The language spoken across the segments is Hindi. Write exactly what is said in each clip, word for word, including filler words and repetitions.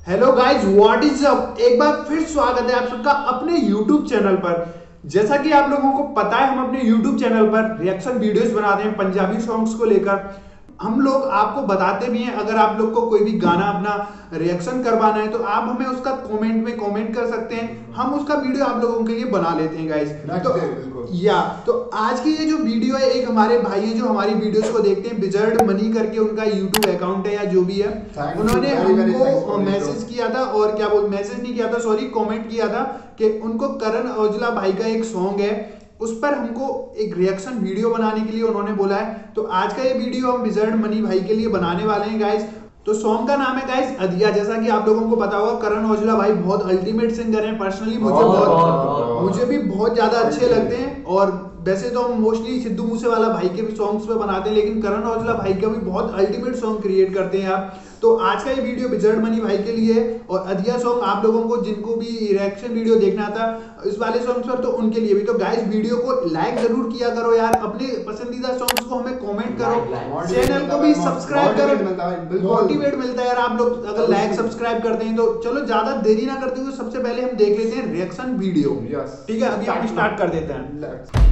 Hello guys, what is up. एक बार फिर स्वागत है आप सबका अपने यूट्यूब चैनल पर। जैसा कि आप लोगों को पता है, हम अपने यूट्यूब चैनल पर रिएक्शन वीडियोस बनाते हैं पंजाबी सॉन्ग्स को लेकर। हम लोग आपको बताते भी हैं, अगर आप लोग को कोई भी गाना अपना रिएक्शन करवाना है तो आप हमें उसका कमेंट में कमेंट कर सकते हैं, हम उसका वीडियो आप लोगों के लिए बना लेते हैं गाइस। तो या तो आज की ये जो वीडियो है, एक हमारे भाई हैं जो हमारी वीडियोस को देखते हैं, विजर्ड मनी करके उनका यूट्यूब अकाउंट है या जो भी है, उन्होंने हमको मैसेज किया था और क्या बोल मैसेज नहीं किया था सॉरी कमेंट किया था कि उनको करण औजला भाई का एक सॉन्ग है, उस पर हमको एक रिएक्शन वीडियो बनाने के लिए उन्होंने बोला है। तो आज का ये वीडियो हम विजर्ड मनी भाई के लिए बनाने वाले हैं गाइस। तो सॉन्ग का नाम है गाइस अधिया। जैसा कि आप लोगों को पता होगा, करण औजला भाई बहुत अल्टीमेट सिंगर हैं। पर्सनली मुझे बहुत मुझे भी बहुत ज्यादा अच्छे लगते हैं। और वैसे तो हम मोस्टली सिद्धू मूसेवाला भाई के भी सॉन्ग्स पे बनाते हैं, लेकिन करण औजला भाई का भी बहुत अल्टीमेट सॉन्ग क्रिएट करते हैं आप। तो आज का ये वीडियो विजर्ड मनी भाई के लिए और अधिया सॉन्ग आप लोगों को जिनको भी रिएक्शन वीडियो देखना था इस वाले सॉन्ग्स पर, तो उनके लिए भी। तो गाइस वीडियो को लाइक जरूर किया करो यार, अपने पसंदीदा सॉन्ग्स को हमें कमेंट करो, चैनल को भी सब्सक्राइब करो, मोटिवेट मिलता है यार आप लोग अगर लाइक सब्सक्राइब करते हैं। तो चलो ज्यादा देरी ना करते हुए सबसे पहले हम देख लेते हैं रिएक्शन वीडियो। ठीक है, अभी हम स्टार्ट कर देते हैं।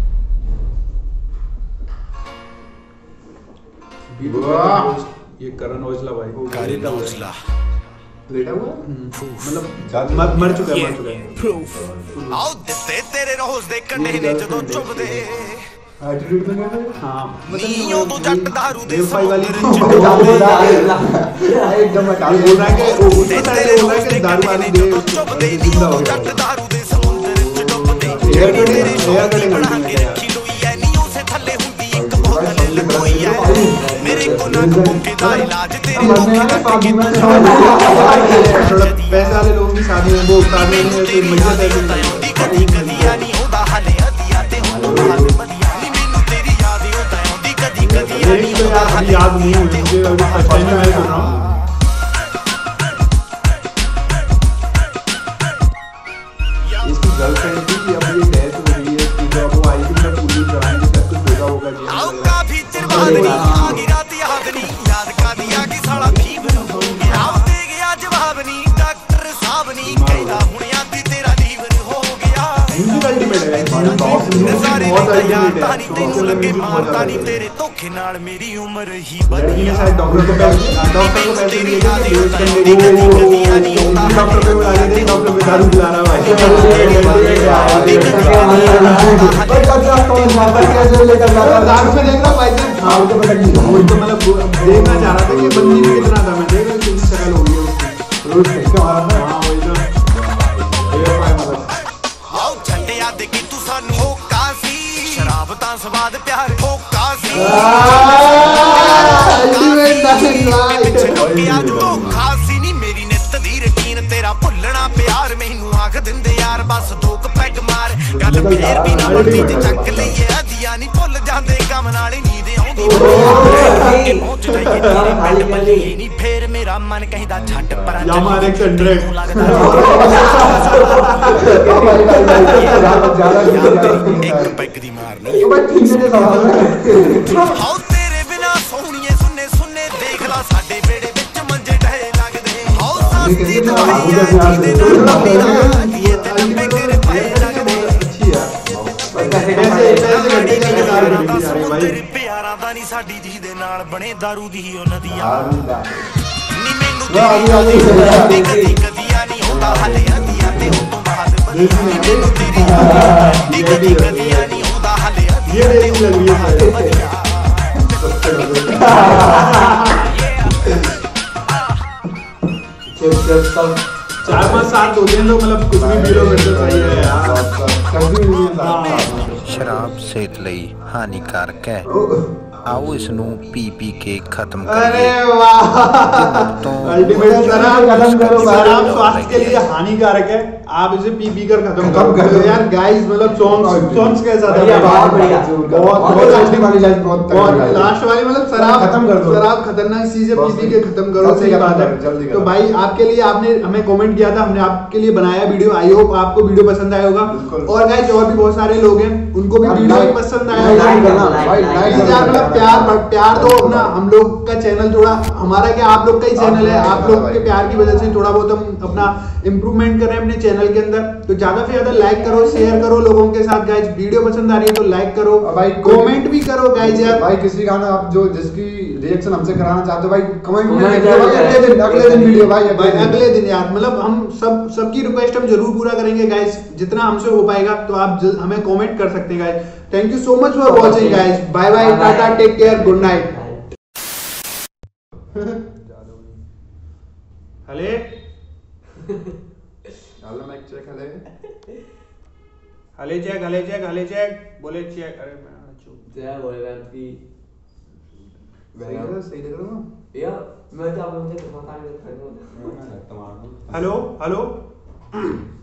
ये करण औजला भाई करण औजला लेटा हुआ मतलब मर मर चुका है मर चुका है। आओ दिते तेरे रोज दे कंडे ने ਜਦੋਂ ਚੁੱਪਦੇ एटीट्यूड में क्या है। हां मतलब यो तो जट दारू दे फाई वाली एकदम हटा बोल रहा है कि वो उसको सारे बोल रहा है कि दारू वाली दे ਚੁੱਪਦੇ जिंदा हो गया जट दारू दे समुंदर ਚ ਡੁੱਬਦੇ एयर कटिंग एयर कटिंग बना के रखी लोई है नी उसे थल्ले हुंदी एक बोतल लकोई है मेरे को ना मुके दा इलाज तेरे मुके दा के थोड़ा पैसे वाले लोग भी शादी में वो उतारने में तो मजा देते हैं। कदी कदी आनी होदा हले अधिया ते हो हाल बढ़िया नी मेनू तेरी याद होता है ओदी कदी कदी आनी होदा हले याद नहीं है मुझे, अभी फर्स्ट टाइम मैं सुन रहा हूं। इसकी गर्लफ्रेंड थी, अब ये डेथ हो गई है, कि जब वो आई थी मैं पूरी कराएंगे सब कुछ होगा होगा जी। आओ काफी चिर बाद नी आ गई रात याद नी याद का दिया कि साला फीवर हो गया दे गया जवाब नी डॉक्टर साहब नी कहदा हुण आंदी तेरा लीवर हो गया। हिंदी अल्टीमेट है सारे अल्टीमेट है, तेनू लगे मारता नी तेरे धोखे नाल मेरी उम्र ही बढ़िया। शायद डॉक्टर को पैसे डॉक्टर को पैसे दिए थे यूज करने के लिए, डॉक्टर पे बुला रहे थे, डॉक्टर पे दारू पिला रहा भाई। दारू पे देख रहा भाई साहब, हाँ तो मतलब देखना चाह रहा था कि बंदी में कितना था, मैं देख रहा कितनी शक्ल हो गई उसकी रोज फेंक के मारा था। हाँ वही तो आओ झंडिया दे कि तू सानू हो कासी शराब ता स्वाद प्यार हो कासी अल्टीमेट आज तो खासी नी मेरी नित दी रकीन तेरा भुलना प्यार मैनू आख दिंदे यार बस दो क पैग मार गल फेर भी ना मरदी ते चक लईए अधिया नी भुल जांदे गम नाल नींद आउंदी के पहुंच जाइए तेरे पिंड बल्ली नी फेर मेरा मन कहदा छੱਡ परां यामार एक हंड्रेड एक पैग दी मारनी हाउ तेरे बिना सोहणीए सुन्ने सुन्ने देख ला साडे बेड़े विच मंजे ढहे लगदे हाउ सास्ती दवाई है जीदे नाल पीना ये ते नब्बे कर पे लगदे अच्छी है पैसे पैसे घंटे के दारू पी जा रहे भाई। तेरे प्यारा दा नी साडी जी दे नाल बने दारू दी ओ नदिया नी मेनू तेरी कदी कदी आनी होदा हले अधिया ते हो तो बाद बढ़िया नी मेनू तेरी कदी कदी आनी होदा हले ये रेंज लग रही है बढ़िया। चार पाँच साल होते हैं तो मतलब कुछ भी पीलो करते सही है यार। शराब सेहत ਲਈ ਹਾਨੀਕਾਰਕ ਹੈ, आओ इसनू पी पी के खत्म अरे करिए। वाह अल्टीमेट शराब खत्म करो, शराब स्वास्थ्य के लिए हानिकारक है, आप इसे पी पी कर खत्म करो यार। गाइस मतलब सॉन्ग्स सॉन्ग्स कैसा था, बहुत बढ़िया, बहुत बहुत लास्ट वाली लाइन बहुत लास्ट वाली मतलब शराब खत्म कर दो, शराब खतरनाक चीज है, पी पी के खत्म करो, सही बात है। तो भाई आपके लिए आपने हमें कमेंट किया था, हमने आपके लिए बनाया वीडियो, आई होप आपको वीडियो पसंद आया होगा। और गाइस और भी बहुत सारे लोग हैं उनको भी वीडियो पसंद आया होगा, प्यार प्यार दो अपना, हम लोग का चैनल थोड़ा, हमारा क्या आप लोग का ही चैनल है, आप लोग के प्यार की वजह से थोड़ा बहुत हम अपना इंप्रूवमेंट कर रहे हैं अपने चैनल के अंदर। तो ज्यादा से ज्यादा लाइक करो, शेयर करो लोगों के साथ गाइज। वीडियो पसंद आ रही है तो लाइक करो भाई, कमेंट भी करो गाइज यार। भाई किसी गाना आप जो जिसकी रिएक्शन हमसे कराना चाहते हो भाई कमेंट में लिख दो, अगले दिन अगले दिन वीडियो भाई अगले दिन यार, मतलब हम सब सबकी रिक्वेस्ट हम जरूर पूरा करेंगे गाइज, जितना हमसे हो पाएगा। तो आप हमें कमेंट कर सकते हैं guys. Thank you so much for watching guys, bye bye, tata, take care, good night. हले हेलो माइक चेक, हले हले चेक, हले चेक, हले चेक, बोले चेक। अरे मैं चुप क्या बोले बैठ की सही है, सही लग रहा है यार। मैं तो आप मुझे पता नहीं था। Hello hello